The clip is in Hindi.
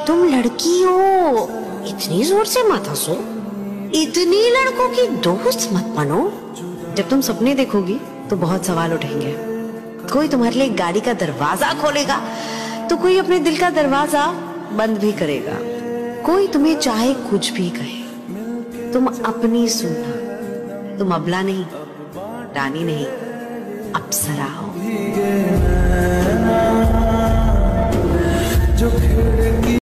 तुम लड़की हो, इतनी जोर से मत हंसो। इतनी लड़कों की दोस्त मत बनो। जब तुम सपने देखोगी तो बहुत सवाल उठेंगे। कोई तुम्हारे लिए गाड़ी का दरवाजा खोलेगा तो कोई अपने दिल का दरवाजा बंद भी करेगा। कोई तुम्हें चाहे कुछ भी कहे, तुम अपनी सुनना। तुम अबला नहीं, रानी नहीं, अप्सरा हो।